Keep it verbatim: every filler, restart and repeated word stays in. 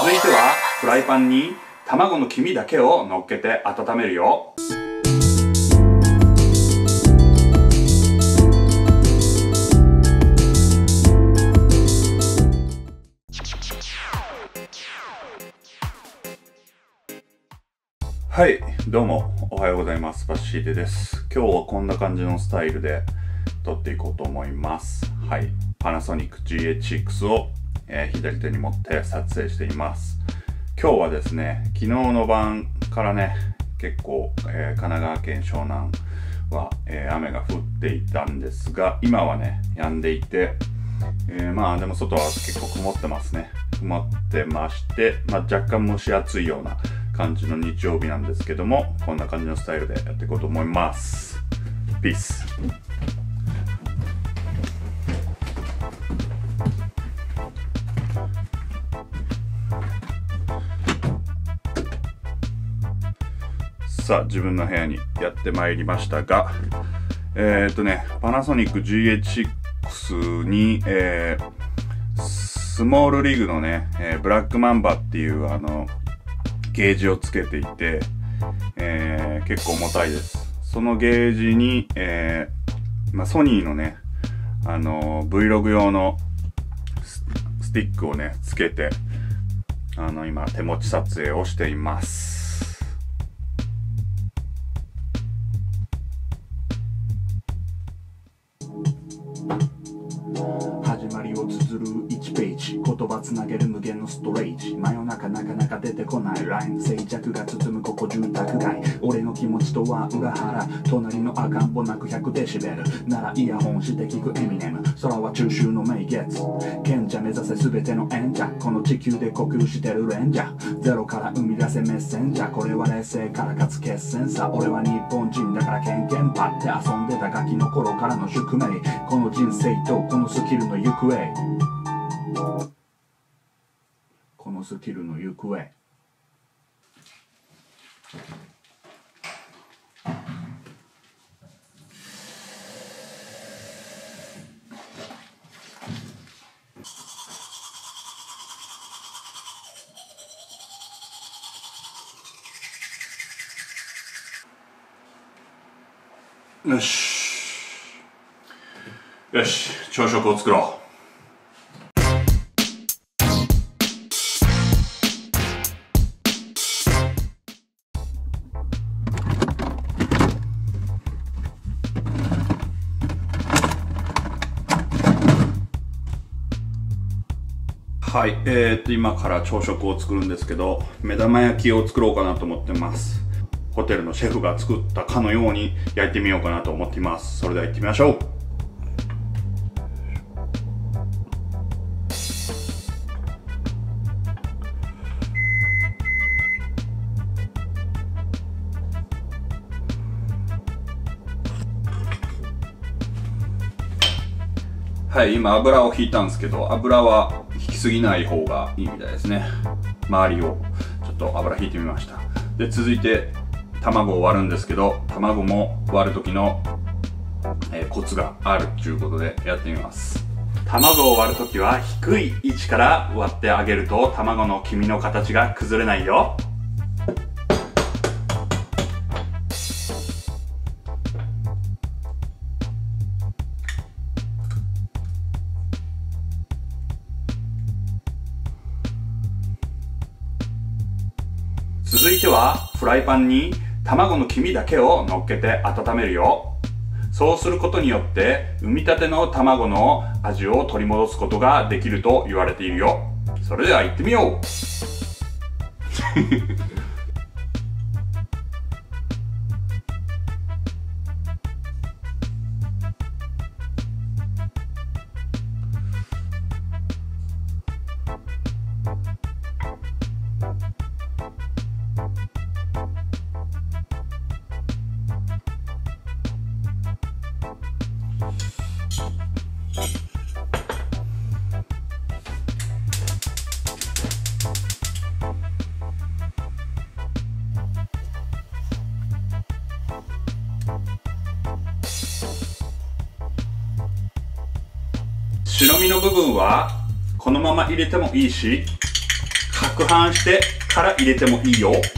続いてはフライパンに卵の黄身だけを乗っけて温めるよ。はい、どうもおはようございます。バッシーテです。今日はこんな感じのスタイルで撮っていこうと思います。はい、パナソニック ジーエイチシックス を、えー、左手に持って撮影しています。今日はですね、昨日の晩からね、結構、えー、神奈川県湘南は、えー、雨が降っていたんですが、今はね、止んでいて、えー、まあでも外は結構曇ってますね。曇ってまして、まあ、若干蒸し暑いような感じの日曜日なんですけども、こんな感じのスタイルでやっていこうと思います。ピース。さあ、自分の部屋にやってまいりましたが、えー、っとね、パナソニック ジーエイチシックス に、えー、スモールリグのね、えー、ブラックマンバっていうあの、ゲージをつけていて、えー、結構重たいです。そのゲージに、えーまあ、ソニーのね、あのー、Vlog 用の ス, スティックをね、つけて、あの、今、手持ち撮影をしています。言葉つなげる無限のストレージ、真夜中なかなか出てこないライン、静寂が包むここ住宅街、俺の気持ちとは裏腹、隣の赤ん坊泣くひゃくデシベルならイヤホンして聞くエミネム、空は中秋の名月、賢者目指せ全ての演者、この地球で呼吸してるレンジャー、ゼロから生み出せメッセンジャー、これは冷静からかつ決戦さ、俺は日本人だからケンケンパって遊んでたガキの頃からの宿命、この人生とこのスキルの行方、このスキルの行方。よしよし、朝食を作ろう。はい、えー、っと今から朝食を作るんですけど、目玉焼きを作ろうかなと思ってます。ホテルのシェフが作ったかのように焼いてみようかなと思っています。それでは行ってみましょう。はい、今油を引いたんですけど、油は引きすぎない方がいいみたいですね。周りをちょっと油引いてみました。で、続いて卵を割るんですけど、卵も割る時の、えー、コツがあるということでやってみます。卵を割る時は低い位置から割ってあげると卵の黄身の形が崩れないよ。続いてはフライパンに卵の黄身だけを乗っけて温めるよ。そうすることによって産みたての卵の味を取り戻すことができると言われているよ。それでは行ってみよう。白身の部分はこのまま入れてもいいし、 攪拌してから入れてもいいよ。